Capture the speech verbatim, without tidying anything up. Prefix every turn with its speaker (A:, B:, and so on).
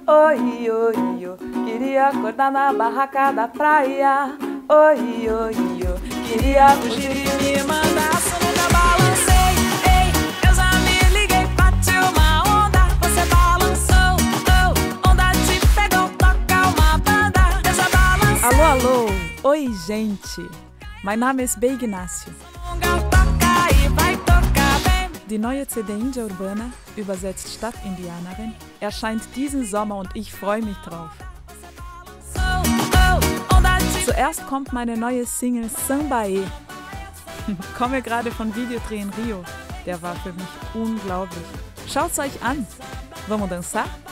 A: Oi, oi, oi, queria acordar na barraca da praia. Oi, oi, oi, queria fugir e me mandar. Só nunca balancei, ei, eu já me liguei, bati uma onda. Você balançou, oh, onda te pegou, toca uma banda. Eu já balancei.
B: Alô, alô, oi gente, mein Name ist Bey Ignacio.
A: Toca e vai tocar bem.
B: Die neue C D Indie Urbana, übersetzt Stadtindianerin, erscheint diesen Sommer und ich freue mich drauf. Zuerst kommt meine neue Single Sambaê. Komme gerade von Videodreh in Rio. Der war für mich unglaublich. Schaut's euch an. Vamos dançar?